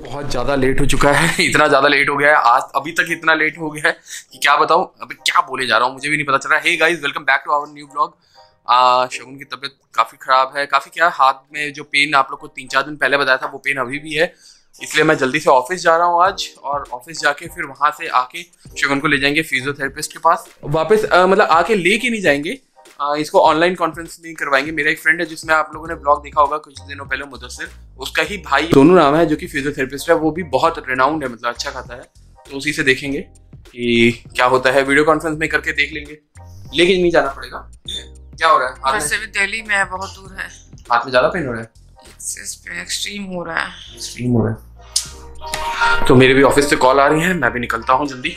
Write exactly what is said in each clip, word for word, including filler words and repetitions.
बहुत ज़्यादा लेट हो चुका है, इतना ज़्यादा लेट हो गया है आज, अभी तक इतना लेट हो गया है कि क्या बताऊँ, अभी क्या बोले जा रहा हूँ मुझे भी नहीं पता चल रहा है। Hey guys, welcome back to our new blog. Shagun की तबीयत काफ़ी ख़राब है, काफ़ी क्या, हाथ में जो पेन आप लोग को तीन चार दिन पहले बताया था वो पेन अभी भी है, इसलिए मैं जल्दी से ऑफिस जा रहा हूँ आज। और ऑफिस जाके फिर वहाँ से आके शगुन को ले जाएंगे फिजियोथेरेपिस्ट के पास वापस, मतलब आके ले के नहीं जाएंगे, आ, इसको ऑनलाइन कॉन्फ्रेंस में करवाएंगे। मेरा एक फ्रेंड है जिसमें आप लोगों ने ब्लॉग देखा होगा कुछ दिनों पहले, मुदस्सिर, उसका ही भाई दोनों नाम है जो कि फिजियोथेरेपिस्ट है, वो भी बहुत रिनाउंड है, मतलब अच्छा खाता है, तो उसी से देखेंगे कि क्या होता है। वीडियो कॉन्फ्रेंस में करके देख लेंगे, लेके नहीं जाना पड़ेगा। क्या हो रहा है? वैसे भी दिल्ली में है, बहुत दूर है। हाथ में ज्यादा पेन हो रहा है? एक्सट्रीम हो रहा है, एक्सट्रीम हो रहा है। तो मेरे भी ऑफिस से कॉल आ रही है, मैं भी निकलता हूँ जल्दी।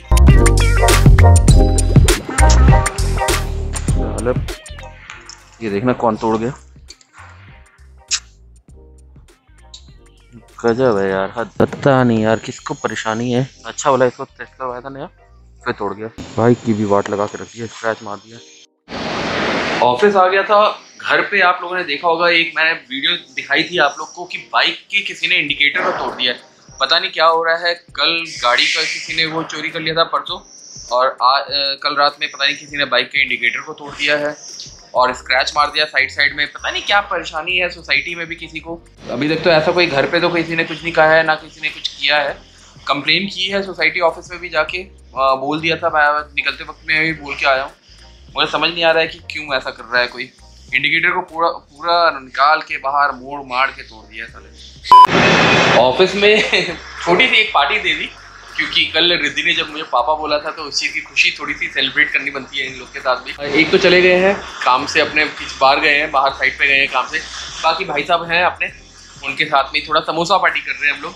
ये देखना कौन तोड़ गया, गजब है यार, हद। पता नहीं यार किसको परेशानी है, अच्छा वाला इसको टेस्ट करवाया था नया, फिर तोड़ गया। बाइक की भी वाट लगा के रखी है, स्क्रैच मार दिया। ऑफिस आ गया था, घर पे आप लोगों ने देखा होगा एक मैंने वीडियो दिखाई थी आप लोग को कि बाइक के किसी ने इंडिकेटर को तोड़ दिया है। पता नहीं क्या हो रहा है, कल गाड़ी का किसी ने वो चोरी कर लिया था परसों, और आज कल रात में पता नहीं किसी ने बाइक के इंडिकेटर को तोड़ दिया है और स्क्रैच मार दिया साइड साइड में। पता नहीं क्या परेशानी है सोसाइटी में भी किसी को। अभी तक तो ऐसा कोई घर पे तो किसी ने कुछ नहीं कहा है, ना किसी ने कुछ किया है। कंप्लेन की है सोसाइटी ऑफिस में भी जाके, आ, बोल दिया था, मैं निकलते वक्त में भी बोल के आया हूँ। मुझे समझ नहीं आ रहा है कि क्यों ऐसा कर रहा है कोई। इंडिकेटर को पूरा पूरा निकाल के बाहर मोड़ मार के तोड़ दिया साले। ऑफिस में छोटी सी एक पार्टी दे दी, क्योंकि कल रिद्धि ने जब मुझे पापा बोला था तो उस चीज़ की खुशी थोड़ी सी सेलिब्रेट करनी बनती है इन लोग के साथ भी। एक तो चले गए हैं काम से, अपने किस बाहर गए हैं, बाहर साइड पे गए हैं काम से, बाकी भाई साहब हैं अपने, उनके साथ में थोड़ा समोसा पार्टी कर रहे हैं हम लोग।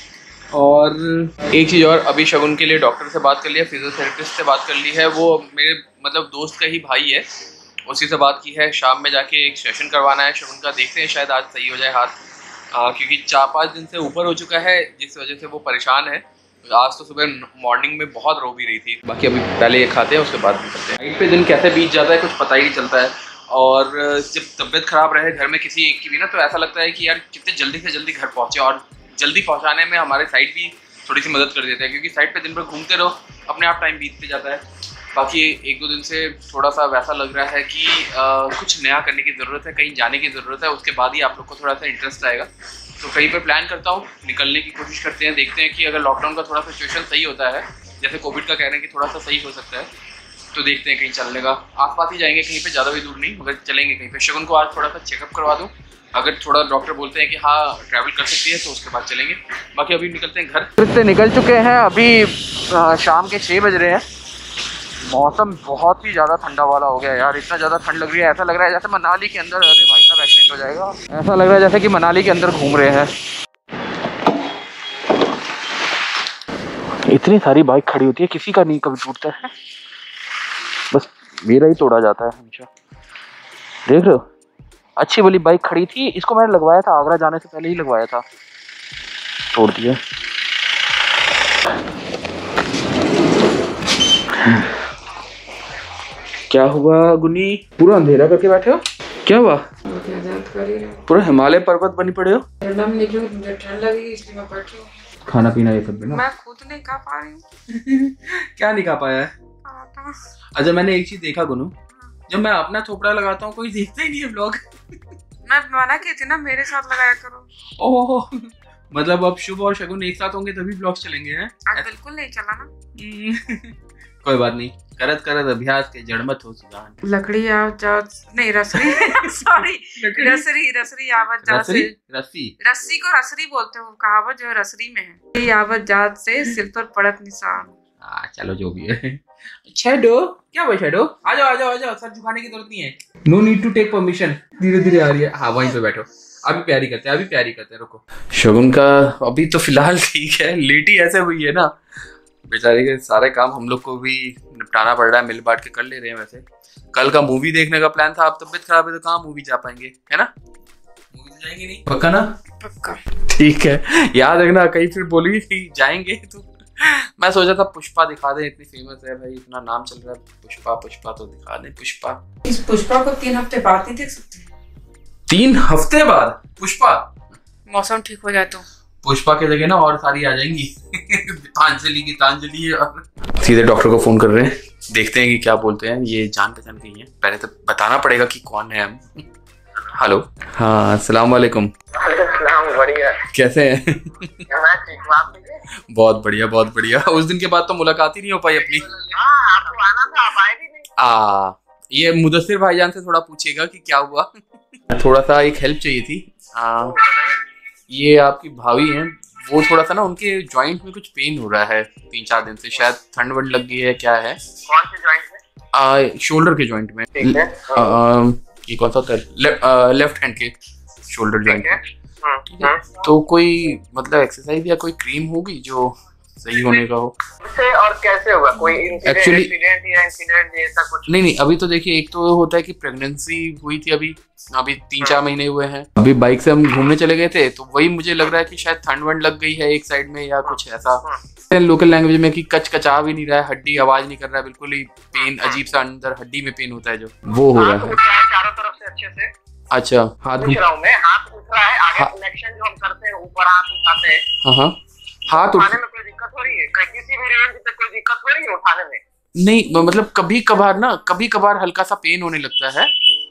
और एक चीज़ और, अभी शगुन के लिए डॉक्टर से बात कर लिया, फिजियोथेरेपिस्ट से बात कर ली है, वो मेरे मतलब दोस्त का ही भाई है, उसी से बात की है। शाम में जाके एक सेशन करवाना है शगुन का, देखते हैं शायद आज सही हो जाए हाथ, आ, क्योंकि चार पाँच दिन से ऊपर हो चुका है जिस वजह से वो परेशान है। आज तो सुबह मॉर्निंग में बहुत रो भी रही थी। बाकी अभी पहले ये खाते हैं उसके बाद भी करते हैं। नाइट पे दिन कैसे बीत जाता है कुछ पता ही नहीं चलता है, और जब तबीयत खराब रहे घर में किसी एक की भी ना, तो ऐसा लगता है कि यार कितने जल्दी से जल्दी घर पहुँचे, और जल्दी पहुँचाने में हमारे साइड भी थोड़ी सी मदद कर देते हैं, क्योंकि साइड पे दिन भर घूमते रहो, अपने आप टाइम बीतते जाता है। बाकी एक दो दिन से थोड़ा सा वैसा लग रहा है कि आ, कुछ नया करने की ज़रूरत है, कहीं जाने की ज़रूरत है, उसके बाद ही आप लोग को थोड़ा सा इंटरेस्ट आएगा। तो कहीं पर प्लान करता हूँ, निकलने की कोशिश करते हैं, देखते हैं कि अगर लॉकडाउन का थोड़ा सिचुएशन सही होता है, जैसे कोविड का कह रहे हैं कि थोड़ा सा सही हो सकता है, तो देखते हैं कहीं चलने का। आसपास ही जाएंगे कहीं पे, ज़्यादा भी दूर नहीं, मगर चलेंगे कहीं पे। शगुन को आज थोड़ा सा चेकअप करवा दूँ, अगर थोड़ा डॉक्टर बोलते हैं कि हाँ ट्रैवल कर सकती है तो उसके बाद चलेंगे। बाकी अभी निकलते हैं घर। फिर से निकल चुके हैं, अभी शाम के छः बज रहे हैं। मौसम बहुत ही ज़्यादा ठंडा वाला हो गया यार, इतना ज़्यादा ठंड लग रही है, ऐसा लग रहा है जैसे मनाली के अंदर, अरे भाई साहब एक्सीडेंट हो जाएगा, ऐसा लग रहा है जैसे कि मनाली के अंदर घूम रहे हैं। इतनी सारी बाइक खड़ी होती है, किसी का नहीं कभी टूटता है, बस मेरा ही तोड़ा जाता है हमेशा। देख रहे हो, अच्छी वाली बाइक खड़ी थी, इसको मैंने लगवाया था, आगरा जाने से पहले ही लगवाया था, तोड़ दिया। क्या हुआ गुनी, पूरा अंधेरा करके बैठे हो, क्या हुआ? पूरा हिमालय पर्वत बनी पड़े हो। मुझे ठंड लगी इसलिए मैं बैठी हूँ। खाना पीना ये सब ना मैं खुद नहीं खा पा रही हूँ। क्या नहीं खा पाया है? अच्छा, मैंने एक चीज देखा गुनू, जब मैं अपना थोपड़ा लगाता हूँ कोई देखता ही नहीं है ब्लॉग। मैं मना की थी ना, मेरे साथ लगाया करो। ओह, मतलब अब शुभ और शगुन एक साथ होंगे तभी ब्लॉग चलेंगे हैं? आज बिल्कुल नहीं चला ना। कोई बात नहीं, करत करत अभ्यास के जड़मत हो सुजान। लकड़ी आव जा नहीं रसरी सॉरी रसरी रसरी आवत जात से, रस्सी रस्सी को रसरी बोलते हो, कहावत जो है रसरी में है। ये आवत जात से सिर पर पड़त निशान। हाँ चलो जो भी है। शैडो, क्या हुआ शैडो? आ जाओ आ जाओ आ जाओ, सर झुकाने की जरूरत नहीं है, no need to take permission. धीरे धीरे आ रही है, हाँ वहीं पे बैठो, अभी प्यारी करते हैं, अभी प्यारी करते हैं, रुको। शगुन का अभी तो फिलहाल ठीक है, लेटी ऐसे हुई है ना बेचारी के, सारे काम हम लोग को भी निपटाना पड़ रहा है, मिल बांट के कर ले रहे हैं। वैसे कल का मूवी देखने का प्लान था, अब तबीयत खराब है तो कहाँ मूवी जा पाएंगे, है ना? मूवी तो जाएंगे नहीं, पक्का ना? पक्का, ठीक है, याद रखना, कहीं फिर बोली जाएंगे तो। मैं सोचा था पुष्पा दिखा दे, इतनी फेमस है भाई, इतना नाम चल रहा है, पुष्पा पुष्पा तो दिखा दे। पुष्पा, इस पुष्पा को तीन हफ्ते बाद नहीं देख सकते? तीन हफ्ते बाद पुष्पा? मौसम ठीक हो जाए तो। पुष्पा की जगह ना और सारी आ जाएंगी। गीतांजलि गीतांजलि और सीधे डॉक्टर को फोन कर रहे हैं, देखते हैं कि क्या बोलते हैं। ये जान पहचान के ही है, पहले तो बताना पड़ेगा कि कौन है हम। हेलो, हाँ अस्सलाम वालेकुम। बढ़िया, कैसे हैं? मैं ठीक हूं, आप ठीक हैं? बहुत बढ़िया बहुत बढ़िया। उस दिन के बाद तो मुलाकात ही नहीं हो पाई अपनी। हाँ, आपको आना था, आप आए भी नहीं। आ, ये मुदस्सिर भाईजान से थोड़ा पूछिएगा कि क्या हुआ। थोड़ा सा एक हेल्प चाहिए थी। आ, ये आपकी भाभी हैं, वो थोड़ा सा ना उनके जॉइंट में कुछ पेन हो रहा है तीन चार दिन से, शायद ठंड वंड लग गई है, क्या है? कौन से जॉइंट में? आ, शोल्डर के जॉइंट में। ठीक है। आ, ये कौन सा होता है? ले, लेफ्ट हैंड के शोल्डर जॉइंट में। ठीक है, तो कोई मतलब एक्सरसाइज या कोई क्रीम होगी जो सही होने का हो? उससे और कैसे होगा? कोई इंसिडेंट Actually- एक्सीडेंट या इंसिडेंट ऐसा कुछ? नहीं नहीं, अभी तो देखिए, एक तो होता है कि प्रेगनेंसी हुई थी, अभी अभी तीन चार महीने हुए हैं। अभी बाइक से हम घूमने चले गए थे, तो वही मुझे लग रहा है कि शायद ठंड वंड लग गई है एक साइड में या कुछ ऐसा लोकल लैंग्वेज में कि कच कचा भी नहीं रहा है, हड्डी आवाज नहीं कर रहा है, बिल्कुल ही पेन, अजीब सा अंदर हड्डी में पेन होता है जो, वो हो रहा है। चारों तरफ से अच्छे से अच्छा, हाथ पूछ रहा हूँ मैं, हाथ उठ रहा है आगे, हाँ। फ्लेक्शन जो हम करते हैं ऊपर हाथ उठाते हैं, हाँ हाँ, हाथ उठ उठाने में कोई दिक्कत हो रही है? कहीं किसी भी रेंज पे कोई दिक्कत हो रही है उठाने में? नहीं, मतलब कभी कभार ना, कभी कभार हल्का सा पेन होने लगता है,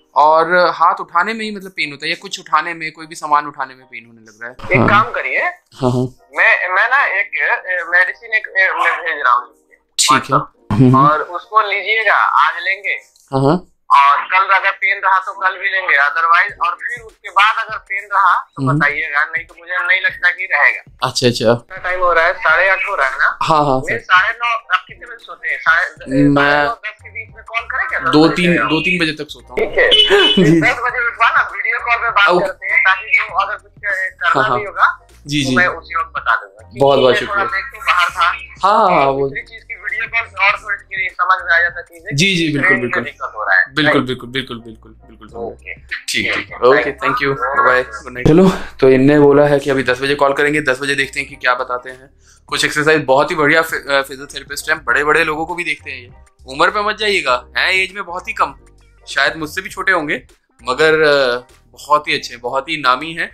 और हाथ उठाने में ही मतलब पेन होता है, या कुछ उठाने में, कोई भी सामान उठाने में पेन होने लग रहा है। एक हाँ। काम करिए, हाँ हाँ, मैं मैं ना एक मेडिसिन एक ए, मैं भेज रहा हूँ, ठीक है। और उसको लीजिएगा, आज लेंगे, हाँ हाँ, और कल अगर पेन रहा तो कल भी लेंगे, अदरवाइज और फिर उसके बाद अगर पेन रहा तो बताइएगा, नहीं तो मुझे नहीं लगता कि रहेगा। अच्छा अच्छा, टाइम हो रहा है, साढ़े आठ हो रहा है ना? हाँ हाँ मैं सर, साढ़े नौ, आप कितने बजे सोते हैं? साढ़े मैं- साढ़े नौ दस के बीच में कॉल करें क्या? दस दो बजे तीन से? दो तीन बजे तक सोता हूँ। ठीक है, जी। दस बजे उठवा ना, वीडियो कॉल पे बात ओके। करते हैं, ताकि जो अगर कुछ करना हाँ, हाँ। भी होगा जी तो जी, मैं उसी वक्त बता दूंगा। क्योंकि बहुत बहुत मैं थोड़ा शुक्रिया। देख के बाहर था, हाँ हाँ हाँ, वो दूसरी चीज की वीडियो कॉल पे और थोड़ी सी समझ में आ जाता चीजें। जी जी, बिल्कुल ट्रेन में बिल्कुल दिक्कत हो रहा है। बिल्कुल बिल्कुल बिल्कुल बिल्कुल बिल्कुल समझ। ओके, ठीक ठीक, okay, thank you, bye bye, good night. चलो, तो इनने बोला है कि अभी दस बजे कॉल करेंगे, दस बजे देखते हैं कि क्या बताते हैं। कुछ एक्सरसाइज, बहुत ही बढ़िया फिजियोथेरेपिस्ट हैं, बड़े बड़े लोगों को भी देखते हैं ये। उम्र पे मत जाइएगा, हैं एज में बहुत ही कम, शायद मुझसे भी छोटे होंगे, मगर बहुत ही अच्छे, बहुत ही नामी हैं।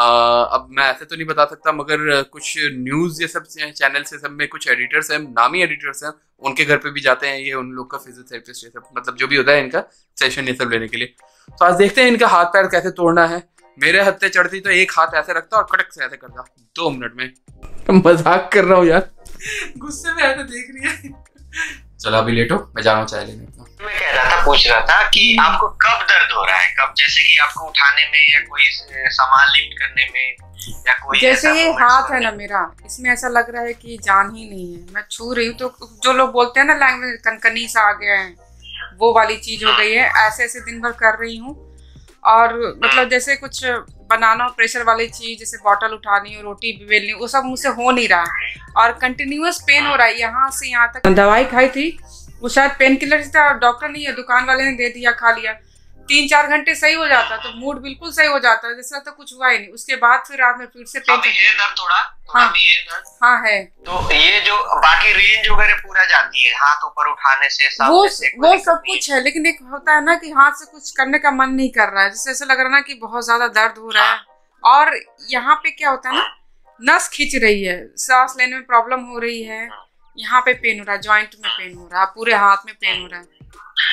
अब मैं ऐसे तो नहीं बता सकता, मगर कुछ न्यूज़ ये सब चैनल से सब में कुछ एडिटर्स हैं, नामी एडिटर्स हैं, उनके घर पे भी जाते हैं ये, उन लोग का फिजियोथेरेपिस्ट ये सब, मतलब जो भी होता है इनका सेशन ये सब लेने के लिए। तो आज देखते हैं इनका हाथ पैर कैसे तोड़ना है। मेरे हत्थे चढ़ती तो एक हाथ ऐसे रखता और कटक से ऐसे करता दो मिनट में। मजाक कर रहा हूँ यार, गुस्से में ऐसे देख रही है। चलो अभी लेटो, मैं जा रहा हूँ चाय लेने। मैं कह रहा था, पूछ रहा था कि आपको कब दर्द हो रहा है, कब, जैसे कि आपको उठाने में या कोई सामान लिफ्ट करने में या कोई जैसे ये ऐसा हाथ है ना मेरा, इसमें ऐसा लग रहा है कि जान ही नहीं है। मैं छू रही हूँ तो जो लोग बोलते हैं ना लैंग्वेज, कनकनी सा आ गया है, वो वाली चीज हो गई है। ऐसे ऐसे दिन भर कर रही हूँ, और मतलब जैसे कुछ बनाना हो, प्रेशर वाली चीज, जैसे बॉटल उठानी हो, रोटी भी बेलनी, वो सब मुझसे हो नहीं रहा है, और कंटिन्यूअस पेन हो रहा है यहाँ से यहाँ तक। दवाई खाई थी, वो शायद पेन किलर था, डॉक्टर नहीं है, दुकान वाले ने दे दिया, खा लिया, तीन चार घंटे सही हो जाता, तो मूड बिल्कुल सही हो जाता, जैसे लगता कुछ हुआ ही नहीं। उसके बाद फिर रात में फिर से पेन। अभी है दर्द थोड़ा? हाँ। अभी है दर्द? हाँ है। तो ये जो बाकी रेंज वगैरह पूरा जाती है, हाथ ऊपर उठाने से, वो सामने से, वो सब कुछ है, लेकिन एक होता है ना कि हाथ से कुछ करने का मन नहीं कर रहा है, जैसे ऐसा लग रहा है ना कि बहुत ज्यादा दर्द हो रहा है। और यहाँ पे क्या होता है ना, नस खींच रही है, सांस लेने में प्रॉब्लम हो रही है, यहाँ पे पेन हो रहा है, जॉइंट में पेन हो रहा है, पूरे हाथ में पेन हो रहा है।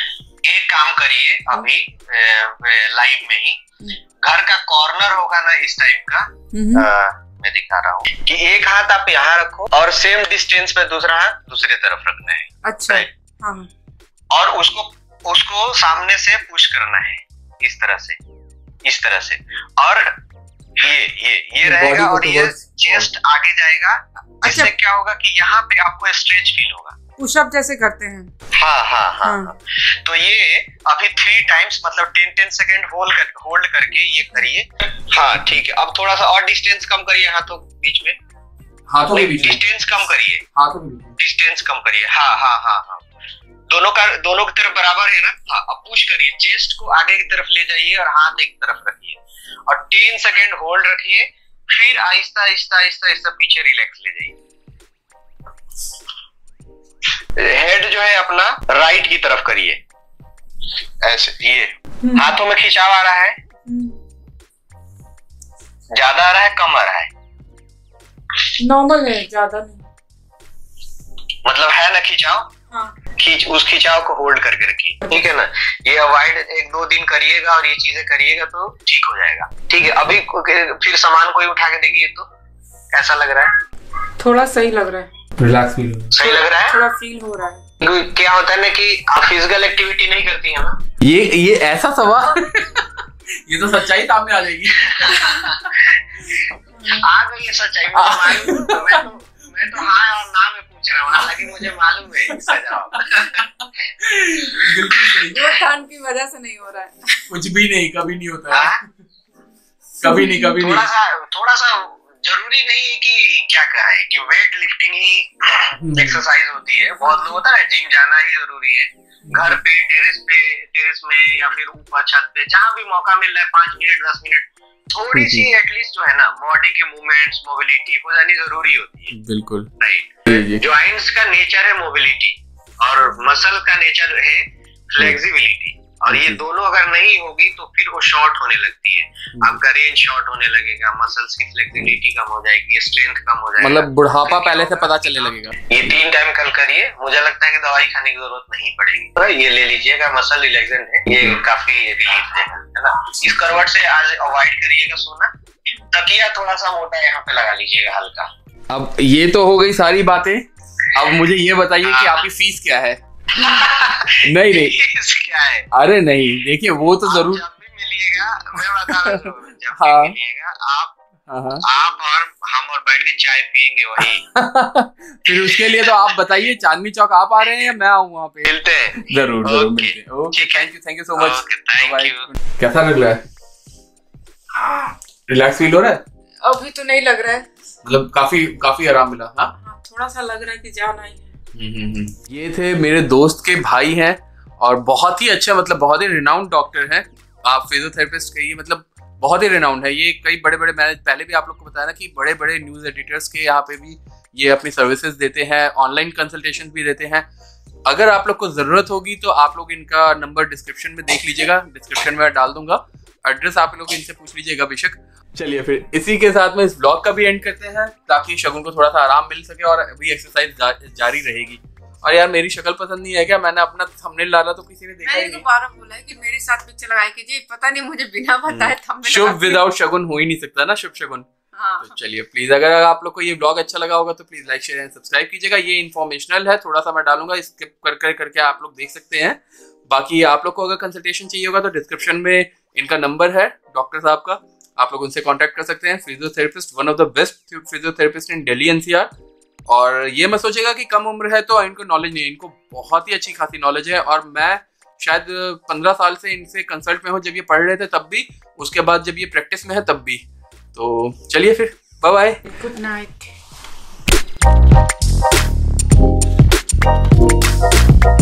एक काम करिए, अभी लाइव में ही घर का कॉर्नर होगा ना इस टाइप का, आ, मैं दिखा रहा हूँ कि एक हाथ आप यहाँ रखो और सेम डिस्टेंस पे दूसरा हाथ दूसरी तरफ रखना है। अच्छा, हाँ। और उसको उसको सामने से पुश करना है, इस तरह से, इस तरह से, और ये ये ये रहेगा, और ये चेस्ट आगे जाएगा, जिससे अच्छा। क्या होगा कि यहाँ पे आपको स्ट्रेच फील होगा। पुशअप जैसे करते हैं। हाँ हाँ हाँ, हाँ। हाँ। तो ये अभी थ्री टाइम्स, मतलब टेन टेन सेकेंड होल्ड कर होल्ड करके ये करिए। हाँ ठीक है, अब थोड़ा सा और डिस्टेंस कम करिए, हाथों बीच में, हाथों के बीच में डिस्टेंस कम करिए, हाथों के बीच में डिस्टेंस कम करिए। हाँ हाँ हाँ हाँ, दोनों का दोनों की तरफ बराबर है ना? हाँ, अब पुश करिए, चेस्ट को आगे की तरफ ले जाइए और हाथ एक तरफ रखिए, और टेन सेकेंड होल्ड रखिए, फिर आहिस्ता आहिस्ता आहिस्ता आहिस्ता पीछे रिलैक्स ले जाइए। हेड जो है अपना राइट की तरफ करिए, ऐसे, ये हाथों में खिंचाव आ रहा है, ज्यादा आ रहा है, कम आ रहा है? नॉर्मल है, ज्यादा नहीं। मतलब है ना खिंचाव? हाँ। खींच उस खिंचाव को होल्ड करके रखिए, ठीक है ना। ये अवॉइड एक दो दिन करिएगा और ये चीजें करिएगा तो ठीक हो जाएगा, ठीक है। अभी फिर सामान कोई उठा के देखिए तो कैसा लग रहा है? थोड़ा सही लग रहा है, रिलैक्स फील हो सही लग रहा है, थोड़ा फील हो रहा है। क्या होता है ना कि आप फिजिकल एक्टिविटी नहीं करती है ना। ये ये ऐसा सवाल ये तो सच्चाई सामने आ जाएगी। आ गई है सच्चाई, मैं तो मैं तो हाँ और ना में पूछ रहा हूँ, हालांकि मुझे मालूम है इसका जवाब। बिल्कुल सही। वो ठंड की वजह से नहीं हो रहा है। कुछ भी नहीं, कभी नहीं होता है। कभी नहीं, कभी नहीं। थोड़ा सा थोड़ा सा जरूरी नहीं है कि क्या कहे कि वेट लिफ्टिंग ही एक्सरसाइज होती है। बहुत लोग होता है जिम जाना ही जरूरी है। घर पे टेरेस पे टेरेस में या फिर ऊपर छत पे जहाँ भी मौका मिल रहा है, पांच मिनट दस मिनट थोड़ी सी एटलीस्ट जो है ना बॉडी के मूवमेंट्स मोबिलिटी हो जानी जरूरी होती है। बिल्कुल राइट। जॉइंट्स का नेचर है मोबिलिटी और मसल का नेचर है फ्लेक्सिबिलिटी, और ये दोनों अगर नहीं होगी तो फिर वो शॉर्ट होने लगती है। आपका रेंज शॉर्ट होने लगेगा, मसल्स की फ्लेक्सिबिलिटी कम हो जाएगी, स्ट्रेंथ कम हो जाएगा, मतलब बुढ़ापा पहले से पता चलने लगेगा। ये तीन टाइम कल करिए, मुझे लगता है कि दवाई खाने की जरूरत नहीं पड़ेगी। तो ये ले लीजिएगा, मसल रिलैक्सेंट है, ये काफी रिलीफ देगा, है ना। इस करवट से आज अवॉइड करिएगा सोना। तकिया थोड़ा सा मोटा यहाँ पे लगा लीजिएगा हल्का। अब ये तो हो गई सारी बातें, अब मुझे ये बताइए कि आपकी फीस क्या है? नहीं नहीं क्या है? अरे नहीं, देखिए वो तो जरूर जब भी मिलिएगा मैं बता रहा हूँ, जब हाँ। भी मिलिएगा आप हाँ हाँ। आप और हम और बैठ के चाय पियेंगे वही। फिर उसके लिए तो आप बताइए, चांदनी चौक आप आ रहे हैं या मैं आऊँ वहाँ पे? मिलते हैं जरूर जरूर ओके, मिलते हैं। ओके, ठीक है। Thank you thank you so much. Okay, thank you. कैसा लग रहा है? रिलैक्स फील हो रहा है? अभी तो नहीं लग रहा है, मतलब काफी काफी आराम मिला। हाँ, हाँ, थोड़ा सा लग रहा है कि जान आई है। ये थे मेरे दोस्त के भाई हैं और बहुत ही अच्छे, मतलब बहुत ही रिनाउंड डॉक्टर हैं। आप फिजियोथेरेपिस्ट कहिए, मतलब बहुत ही रिनाउंड है। ये कई बड़े बड़े, मैंने पहले भी आप लोग को बताया ना कि बड़े बड़े न्यूज एडिटर्स के यहाँ पे भी ये अपनी सर्विसेज देते हैं, ऑनलाइन कंसल्टेशन भी देते हैं। अगर आप लोग को जरूरत होगी तो आप लोग इनका नंबर डिस्क्रिप्शन में देख लीजिएगा, डिस्क्रिप्शन में डाल दूंगा, एड्रेस आप लोग इनसे पूछ लीजिएगा बेशक। चलिए फिर इसी के साथ में इस ब्लॉग का भी एंड करते हैं, ताकि शगुन को थोड़ा सा आराम मिल सके और अभी एक्सरसाइज जा, जारी रहेगी। और यार मेरी शक्ल पसंद नहीं है क्या? मैंने अपना थंबनेल डाला तो किसी ने देखा ही नहीं। मैंने दोबारा बोला है कि मेरे साथ पिक्चर लगाए कीजिए, पता नहीं मुझे बिना बताए थंबनेल शुभ विदाउट शगुन हो ही नहीं सकता ना, शुभ शगुन। हाँ। तो चलिए प्लीज, अगर आप लोग को ये ब्लॉग अच्छा लगा होगा तो please like share and subscribe कीजिएगा। ये इन्फॉर्मेशनल है, थोड़ा सा मैं डालूंगा, स्किप कर कर करके आप लोग देख सकते हैं। बाकी आप लोग को अगर कंसल्टेशन चाहिए होगा तो डिस्क्रिप्शन में इनका नंबर है डॉक्टर साहब का, आप लोग उनसे कांटेक्ट कर सकते हैं। Physiotherapist, one of the best physiotherapist in Delhi NCR. और ये मत सोचेगा कि कम उम्र है तो इनको नॉलेज नहीं है, इनको बहुत ही अच्छी खासी नॉलेज है। और मैं शायद पंद्रह साल से इनसे कंसल्ट में हूँ, जब ये पढ़ रहे थे तब भी, उसके बाद जब ये प्रैक्टिस में है तब भी। तो चलिए फिर, बाय बाय, गुड नाइट।